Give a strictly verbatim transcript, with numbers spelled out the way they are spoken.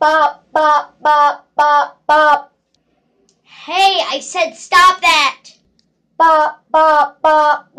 Bop, bop, bop, bop, bop. Hey, I said stop that! Bop, bop, bop.